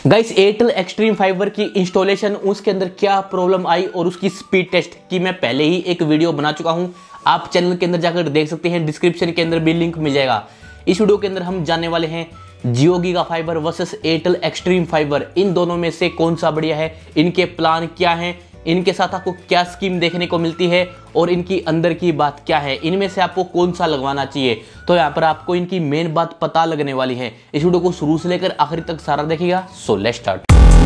Guys Airtel Xstream fiber की इंस्टॉलेशन, उसके अंदर क्या प्रॉब्लम आई और उसकी स्पीड टेस्ट की मैं पहले ही एक वीडियो बना चुका हूं। आप चैनल के अंदर जाकर देख सकते हैं, डिस्क्रिप्शन के अंदर भी लिंक मिल जाएगा। इस वीडियो के अंदर हम जानने वाले हैं Jio giga fiber versus Airtel Xstream fiber, इन दोनों में से कौन सा बढ़िया है, इनके प्लान क्या हैं, इनके साथ आपको क्या स्कीम देखने को मिलती है और इनकी अंदर की बात क्या है, इनमें से आपको कौन सा लगवाना चाहिए। तो यहाँ पर आपको इनकी मेन बात पता लगने वाली है। इस वीडियो को शुरू से लेकर आखिर तक सारा देखिएगा। So let's start.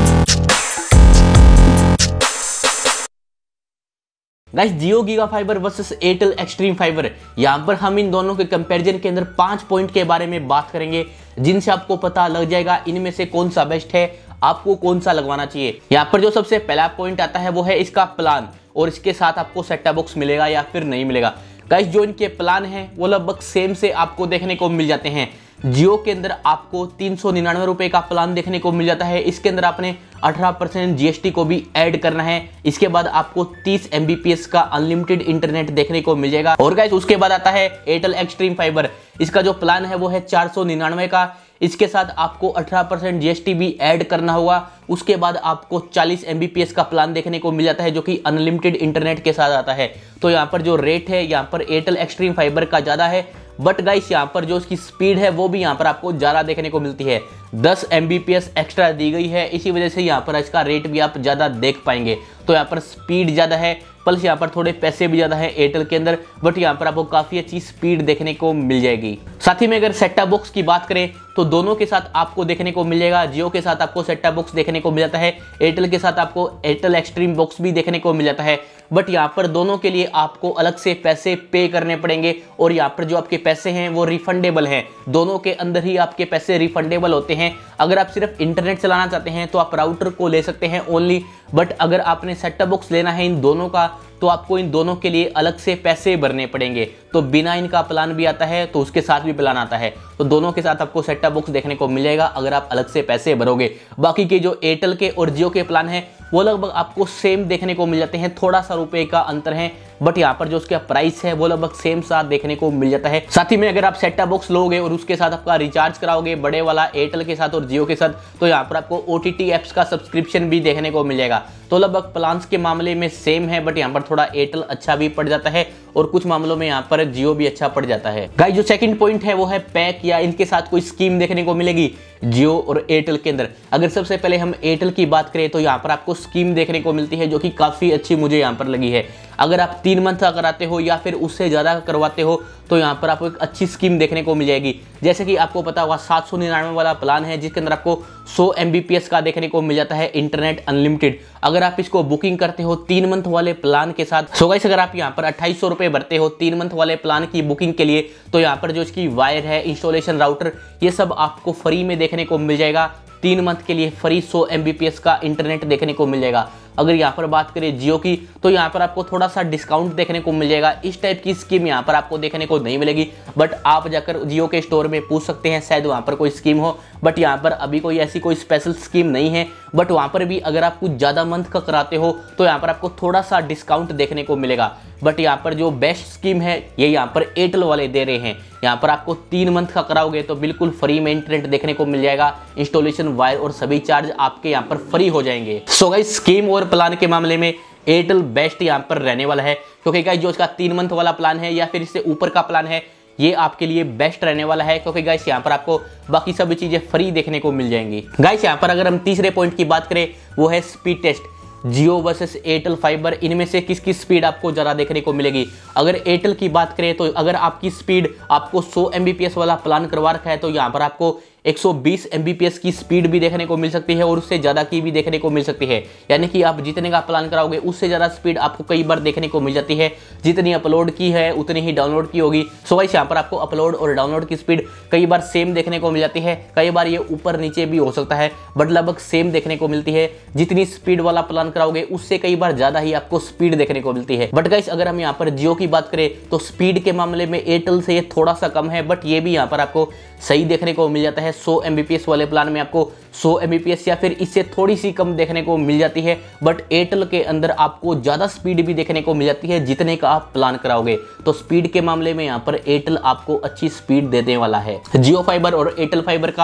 Guys Jio giga fiber versus Airtel Xstream fiber, यहाँ पर हम इन दोनों के कंपैरिजन के अंदर 5 पॉइंट के बारे में बात करेंगे, जिनसे आपको पता लग जाएगा इनमें से कौन सा बेस्ट है, आपको कौन सा लगवाना चाहिए। यहाँ पर जो सबसे पहला पॉइंट आता है वो है इसका प्लान, और इसके साथ आपको सेट टॉप बॉक्स मिलेगा या फिर नहीं मिलेगा। गाइस जो इनके प्लान हैं वो लगभग सेम से आपको देखने को मिल जाते हैं। जियो के अंदर आपको 399 रुपए का प्लान देखने को मिल जाता है। इसके अंदर आपने 18% जीएसटी को भी ऐड करना है। इसके बाद आपको 30 MBPS का अनलिमिटेड इंटरनेट देखने को मिल जाएगा। और गाइस उसके बाद आता है एयरटेल एक्सट्रीम फाइबर। इसका जो प्लान है वो है 499 का। इसके साथ आपको 18% जीएसटी भी ऐड करना होगा। उसके बाद आपको 40 MBPS का प्लान देखने को मिल जाता है, जो कि अनलिमिटेड इंटरनेट के साथ आता है। तो यहाँ पर जो रेट है यहाँ पर एयरटेल एक्सट्रीम फाइबर का ज़्यादा है, बट गाइस यहाँ पर जो इसकी स्पीड है वो भी यहाँ पर आपको ज़्यादा देखने को मिलती है। 10 MBPS एक्स्ट्रा दी गई है, इसी वजह से यहाँ पर इसका रेट भी आप ज़्यादा देख पाएंगे। तो यहाँ पर स्पीड ज़्यादा है, प्लस यहाँ पर थोड़े पैसे भी ज़्यादा है एयरटेल के अंदर, बट यहाँ पर आपको काफ़ी अच्छी स्पीड देखने को मिल जाएगी। साथ ही में अगर सेट टॉप बॉक्स की बात करें तो दोनों के साथ आपको देखने को मिल जाएगा। जियो के साथ आपको सेट टॉप बॉक्स देखने को मिल जाता है, एयरटेल के साथ आपको एयरटेल एक्सट्रीम बॉक्स भी देखने को मिल जाता है, बट यहाँ पर दोनों के लिए आपको अलग से पैसे पे करने पड़ेंगे। और यहाँ पर जो आपके पैसे हैं वो रिफंडेबल हैं, दोनों के अंदर ही आपके पैसे रिफंडेबल होते हैं। अगर आप सिर्फ इंटरनेट चलाना चाहते हैं तो आप राउटर को ले सकते हैं ओनली, बट अगर आपने सेट टॉप बॉक्स लेना है इन दोनों का तो आपको इन दोनों के लिए अलग से पैसे भरने पड़ेंगे। तो बिना इनका प्लान भी आता है तो उसके साथ भी प्लान आता है, तो दोनों के साथ आपको सेट टॉप बॉक्स देखने को मिल जाएगा अगर आप अलग से पैसे भरोगे। बाकी के जो एयरटेल के और जियो के प्लान हैं वो लगभग आपको सेम देखने को मिल जाते हैं, थोड़ा सा रुपए का अंतर है, बट यहाँ पर जो उसका प्राइस है वो लगभग सेम साथ देखने को मिल जाता है। साथ ही में अगर आप सेट टॉप बॉक्स लोगे और उसके साथ आपका रिचार्ज कराओगे बड़े वाला एयरटेल के साथ और जियो के साथ, तो यहाँ पर आपको OTT एप्स का सब्सक्रिप्शन भी देखने को मिल जाएगा। तो लगभग प्लान्स के मामले में सेम है, बट यहाँ पर थोड़ा एयरटेल अच्छा भी पड़ जाता है और कुछ मामलों में यहाँ पर जियो भी अच्छा पड़ जाता है। गाइस जो सेकंड पॉइंट है वो है पैक, या इनके साथ कोई स्कीम देखने को मिलेगी जियो और एयरटेल के अंदर। अगर सबसे पहले हम एयरटेल की बात करें तो यहाँ पर आपको स्कीम देखने को मिलती है जो कि काफ़ी अच्छी मुझे यहाँ पर लगी है। अगर आप 3 मंथ का कराते हो या फिर उससे ज़्यादा करवाते हो तो यहाँ पर आपको एक अच्छी स्कीम देखने को मिल जाएगी। जैसे कि आपको पता होगा 799 वाला प्लान है जिसके अंदर आपको 100 MBPS का देखने को मिल जाता है इंटरनेट अनलिमिटेड। अगर आप इसको बुकिंग करते हो 3 मंथ वाले प्लान के साथ, सो गाइस अगर आप यहाँ पर 2800 रुपये भरते हो 3 मंथ वाले प्लान की बुकिंग के लिए, तो यहाँ पर जो इसकी वायर है, इंस्टॉलेशन, राउटर, ये सब आपको फ्री में देखने को मिल जाएगा। 3 मंथ के लिए फ्री 100 MBPS का इंटरनेट देखने को मिल जाएगा। अगर यहाँ पर बात करें जियो की तो यहाँ पर आपको थोड़ा सा डिस्काउंट देखने को मिल जाएगा। इस टाइप की स्कीम यहाँ पर आपको देखने को नहीं मिलेगी, बट आप जाकर जियो के स्टोर में पूछ सकते हैं, शायद वहाँ पर कोई स्कीम हो, बट यहाँ पर अभी कोई ऐसी कोई स्पेशल स्कीम नहीं है। बट वहाँ पर भी अगर आप कुछ ज़्यादा मंथ का कराते हो तो यहाँ पर आपको थोड़ा सा डिस्काउंट देखने को मिलेगा। बट यहाँ पर जो बेस्ट स्कीम है ये यहाँ पर एयरटेल वाले दे रहे हैं। यहाँ पर आपको 3 मंथ का कराओगे तो बिल्कुल फ्री में इंटरनेट देखने को मिल जाएगा, इंस्टॉलेशन, वायर और सभी चार्ज आपके यहाँ पर फ्री हो जाएंगे। सो गाइस स्कीम और प्लान के मामले में एयरटेल बेस्ट यहाँ पर रहने वाला है, क्योंकि गाइस जो इसका 3 मंथ वाला प्लान है या फिर इससे ऊपर का प्लान है ये आपके लिए बेस्ट रहने वाला है, क्योंकि गाइस यहाँ पर आपको बाकी सभी चीजें फ्री देखने को मिल जाएंगी। गाइस यहाँ पर अगर हम तीसरे पॉइंट की बात करें वो है speed test. Jio versus Airtel fiber, इनमें से किसकी स्पीड आपको ज़्यादा देखने को मिलेगी। अगर एयरटेल की बात करें तो अगर आपकी स्पीड आपको 100 MBPS वाला प्लान करवा रखा है तो यहाँ पर आपको 120 MBPS की स्पीड भी देखने को मिल सकती है और उससे ज़्यादा की भी देखने को मिल सकती है। यानी कि आप जितने का प्लान कराओगे उससे ज़्यादा स्पीड आपको कई बार देखने को मिल जाती है। जितनी अपलोड की है उतनी ही डाउनलोड की होगी। सो गाइस यहाँ पर आपको अपलोड और डाउनलोड की स्पीड कई बार सेम देखने को मिल जाती है, कई बार ये ऊपर नीचे भी हो सकता है, बट लगभग सेम देखने को मिलती है। जितनी स्पीड वाला प्लान कराओगे उससे कई बार ज़्यादा ही आपको स्पीड देखने को मिलती है। बट गाइस अगर हम यहाँ पर जियो की बात करें तो स्पीड के मामले में एयरटेल से ये थोड़ा सा कम है, बट ये भी यहाँ पर आपको सही देखने को मिल जाता है। 100 MBPS वाले प्लान में आपको 100 MBPS या फिर इससे थोड़ी सी कम देखने को मिल जाती है, बट एयरटेल के अंदर आपको ज़्यादा स्पीड भी देखने को मिल जाती है जितने का आप प्लान कराओगे। तो स्पीड के मामले में यहाँ पर एयरटेल आपको अच्छी स्पीड देने वाला है। जियो फाइबर और एयरटेल फाइबर का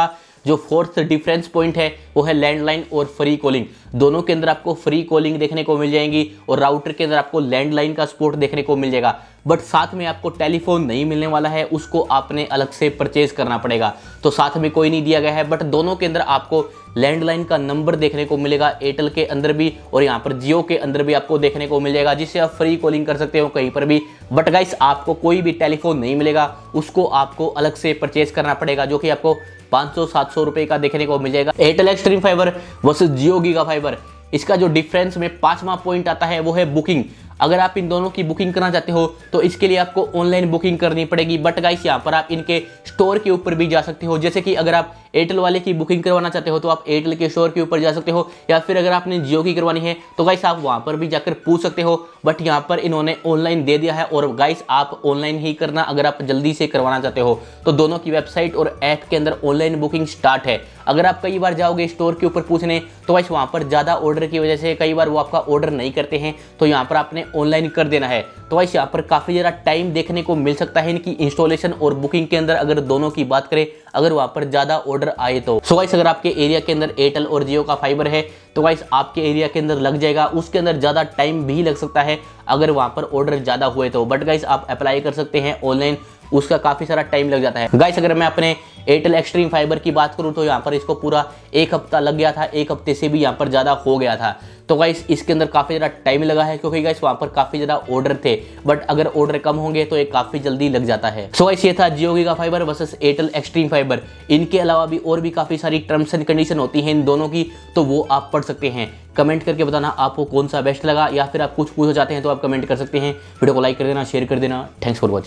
जो फोर्थ डिफरेंस पॉइंट है वो है लैंडलाइन और फ्री कॉलिंग। दोनों के अंदर आपको फ्री कॉलिंग देखने को मिल जाएंगी और राउटर के अंदर आपको लैंडलाइन का सपोर्ट देखने को मिल जाएगा, बट साथ में आपको टेलीफोन नहीं मिलने वाला है, उसको आपने अलग से परचेज करना पड़ेगा। तो साथ में कोई नहीं दिया गया है, बट दोनों के अंदर आपको लैंडलाइन का नंबर देखने को मिलेगा, एयरटेल के अंदर भी और यहाँ पर जियो के अंदर भी आपको देखने को मिल जाएगा, जिससे आप फ्री कॉलिंग कर सकते हो कहीं पर भी। बट गाइस आपको कोई भी टेलीफोन नहीं मिलेगा, उसको आपको अलग से परचेज करना पड़ेगा, जो कि आपको 500-700 रुपए का देखने को मिल जाएगा। Airtel Xstream fiber versus Jio giga fiber, इसका जो डिफरेंस में 5वां पॉइंट आता है वो है बुकिंग। अगर आप इन दोनों की बुकिंग करना चाहते हो तो इसके लिए आपको ऑनलाइन बुकिंग करनी पड़ेगी, बट गाइस यहाँ पर आप इनके स्टोर के ऊपर भी जा सकते हो। जैसे कि अगर आप एयरटेल वाले की बुकिंग करवाना चाहते हो तो आप एयरटेल के स्टोर के ऊपर जा सकते हो, या फिर अगर आपने जियो की करवानी है तो गाइस आप वहां पर भी जाकर पूछ सकते हो, बट यहाँ पर इन्होंने ऑनलाइन दे दिया है। और गाइस आप ऑनलाइन ही करना अगर आप जल्दी से करवाना चाहते हो तो दोनों की वेबसाइट और ऐप के अंदर ऑनलाइन बुकिंग स्टार्ट है। अगर आप कई बार जाओगे स्टोर के ऊपर पूछने तो गाइस वहां पर ज्यादा ऑर्डर की वजह से कई बार वो आपका ऑर्डर नहीं करते हैं, तो यहाँ पर आपने ऑनलाइन कर देना है। तो गाइस यहाँ पर काफी ज्यादा टाइम देखने को मिल सकता है इनकी इंस्टॉलेशन और बुकिंग के अंदर, अगर दोनों की बात करें, अगर वहां पर ज्यादा ऑर्डर आए तो। सो गाइस अगर आपके एरिया के अंदर एयरटेल और जियो का फाइबर है तो गाइस आपके एरिया के अंदर लग जाएगा, उसके अंदर ज्यादा टाइम भी लग सकता है अगर वहां पर ऑर्डर ज्यादा हुए तो। बट गाइस आप अप्लाई कर सकते हैं ऑनलाइन, उसका काफी सारा टाइम लग जाता है। गाइस अगर मैं अपने एयरटेल एक्सट्रीम फाइबर की बात करूं तो यहाँ पर इसको पूरा 1 हफ्ता लग गया था, 1 हफ्ते से भी यहाँ पर ज्यादा हो गया था। तो गाइस इसके अंदर काफी ज्यादा टाइम लगा है, क्योंकि गाइस वहां पर काफी ज्यादा ऑर्डर थे, बट अगर ऑर्डर कम होंगे तो ये काफी जल्दी लग जाता है। सो गाइस ये था Jio giga fiber versus Airtel Xstream fiber. इनके अलावा भी और भी काफी सारी टर्म्स एंड कंडीशन होती हैं इन दोनों की, तो वो आप पढ़ सकते हैं। कमेंट करके बताना आपको कौन सा बेस्ट लगा, या फिर आप कुछ पूछना चाहते हैं तो आप कमेंट कर सकते हैं। वीडियो को लाइक कर देना, शेयर कर देना। Thanks for watching.